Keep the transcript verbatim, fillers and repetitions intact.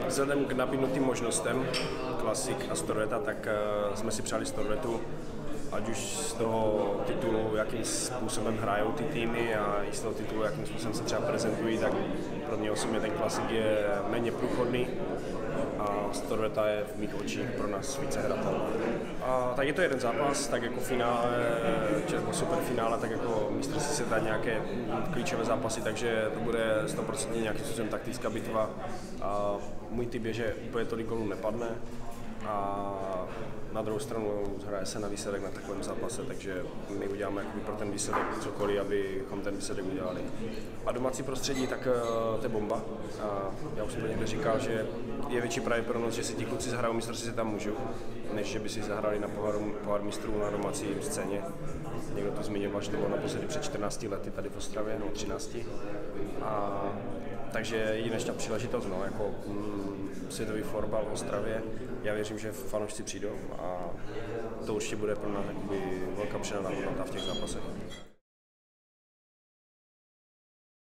Vzhledem k nabídnutým možnostem Klasik a Storveta, tak jsme si přáli Storvetu, ať už z toho titulu, jakým způsobem hrajou ty týmy a i z toho titulu, jakým způsobem se třeba prezentují, tak pro mě osobně ten Klasik je méně průchodný a Storveta je v mých očích pro nás více hratelná. A tak je to jeden zápas, tak jako finále, nebo superfinále, tak jako mistrovství se dá nějaké klíčové zápasy, takže to bude sto procent nějakým způsobem taktická bitva. A můj tip je, že úplně tolik gólů nepadne a na druhou stranu hraje se na výsledek na takovém zápase, takže my uděláme pro ten výsledek cokoliv, abychom ten výsledek udělali. A domácí prostředí, tak to je bomba. A já už jsem to někde říkal, že je větší pravděpodobnost, že si ti kluci zahrajou mistrovství, tam můžou, než že by si zahrali na pohár, pohár mistrů na domácí scéně. Někdo to zmiňoval, že to bylo naposledy před čtrnácti lety tady v Ostravě, no třinácti. A takže jedinečná příležitost, no, jako mm, světový florbal v Ostravě. Já věřím, že fanoušci přijdou a to určitě bude pro nás velká přidaná hodnota v těch zápasech.